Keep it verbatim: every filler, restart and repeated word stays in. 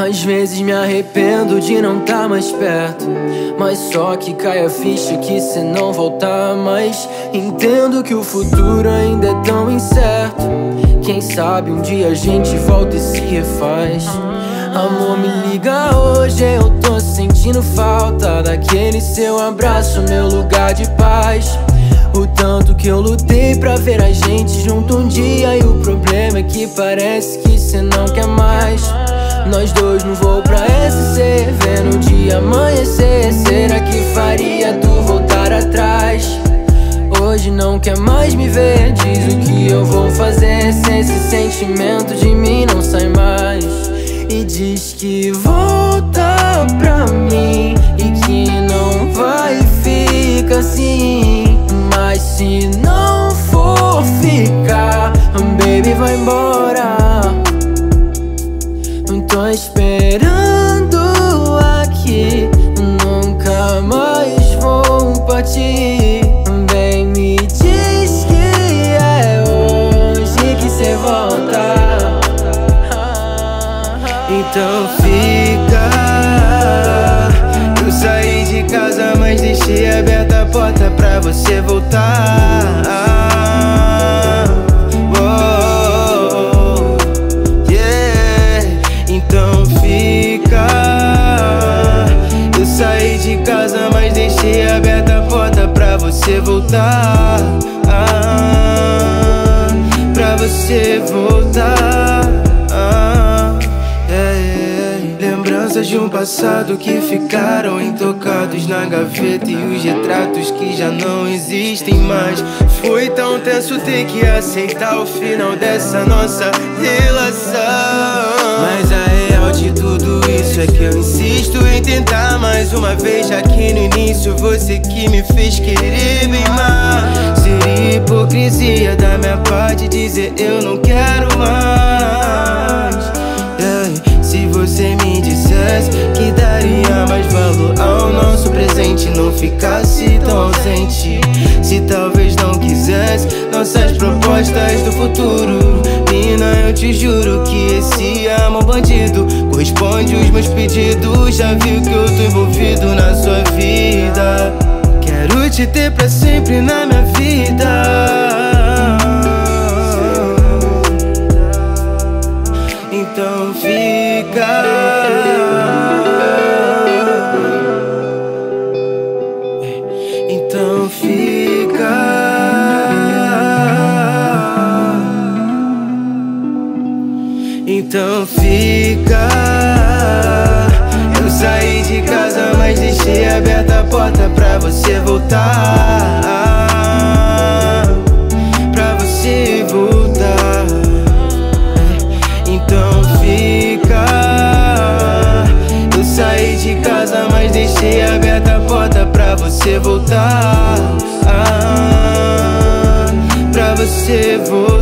Às vezes me arrependo de não tá mais perto, mas só que cai a ficha que cê não voltar mais. Entendo que o futuro ainda é tão incerto. Quem sabe um dia a gente volta e se refaz. Amor, me liga hoje, eu tô sentindo falta daquele seu abraço, meu lugar de paz. O tanto que eu lutei pra ver a gente junto um dia, e o problema é que parece que cê não quer mais. Nós dois no voo pra S C, vendo o dia amanhecer. Será que faria tu voltar atrás? Hoje não quer mais me ver, diz o que eu vou fazer se esse sentimento de mim não sai mais. E diz que volta pra mim e que não vai ficar assim. Mas se não for ficar, baby, vai embora. Tô esperando aqui, nunca mais vou partir. Vem, me diz que é hoje que cê volta. Então fica. Eu saí de casa, mas deixei aberta a porta pra você voltar. Então fica. Eu saí de casa, mas deixei aberta a porta pra você voltar. Ah, pra você voltar. Ah, yeah, yeah. Lembranças de um passado que ficaram intocados na gaveta, e os retratos que já não existem mais. Foi tão tenso ter que aceitar o final dessa nossa relação. Mas a real de tudo isso é que eu insisto em tentar mais uma vez, já que no início você que me fez querer bem mais. Seria hipocrisia da minha parte dizer eu não quero mais. Yeah. Se você me dissesse que daria mais valor ao nosso presente, não ficasse tão ausente. Se talvez não quisesse nossas propostas do futuro, mina, eu te juro que esse amor bandido corresponde aos meus pedidos. Já viu que eu tô envolvido na sua vida. Quero te ter pra sempre na minha vida. Então fica. Então fica. Então fica. Eu saí de casa, mas deixei aberta a porta pra você voltar. Pra você voltar. Então fica. Eu saí de casa, mas deixei aberta a porta pra você voltar. Pra você voltar.